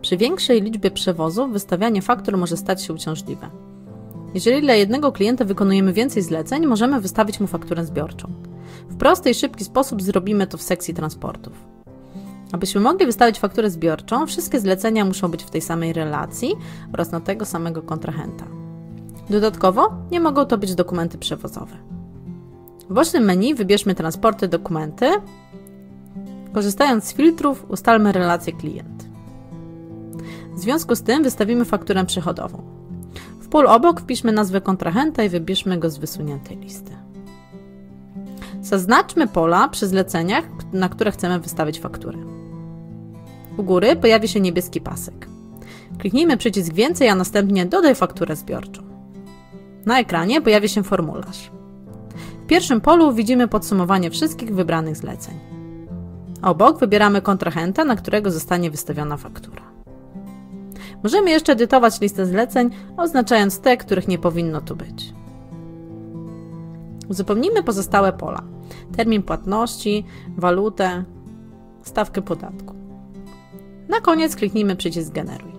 Przy większej liczbie przewozów wystawianie faktur może stać się uciążliwe. Jeżeli dla jednego klienta wykonujemy więcej zleceń, możemy wystawić mu fakturę zbiorczą. W prosty i szybki sposób zrobimy to w sekcji transportów. Abyśmy mogli wystawić fakturę zbiorczą, wszystkie zlecenia muszą być w tej samej relacji oraz na tego samego kontrahenta. Dodatkowo nie mogą to być dokumenty przewozowe. W bocznym menu wybierzmy transporty, dokumenty. Korzystając z filtrów ustalmy relację klient. W związku z tym wystawimy fakturę przychodową. W polu obok wpiszmy nazwę kontrahenta i wybierzmy go z wysuniętej listy. Zaznaczmy pola przy zleceniach, na które chcemy wystawić fakturę. U góry pojawi się niebieski pasek. Kliknijmy przycisk więcej, a następnie dodaj fakturę zbiorczą. Na ekranie pojawi się formularz. W pierwszym polu widzimy podsumowanie wszystkich wybranych zleceń. Obok wybieramy kontrahenta, na którego zostanie wystawiona faktura. Możemy jeszcze edytować listę zleceń, oznaczając te, których nie powinno tu być. Uzupełnijmy pozostałe pola. Termin płatności, walutę, stawkę podatku. Na koniec kliknijmy przycisk Generuj.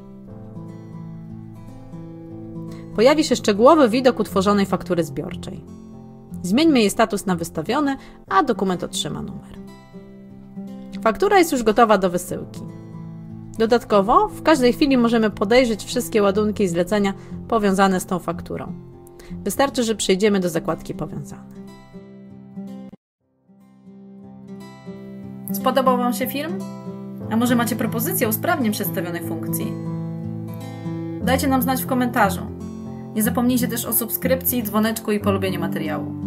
Pojawi się szczegółowy widok utworzonej faktury zbiorczej. Zmieńmy jej status na wystawiony, a dokument otrzyma numer. Faktura jest już gotowa do wysyłki. Dodatkowo w każdej chwili możemy podejrzeć wszystkie ładunki i zlecenia powiązane z tą fakturą. Wystarczy, że przejdziemy do zakładki Powiązane. Spodobał Wam się film? A może macie propozycję usprawnień przedstawionej funkcji? Dajcie nam znać w komentarzu. Nie zapomnijcie też o subskrypcji, dzwoneczku i polubieniu materiału.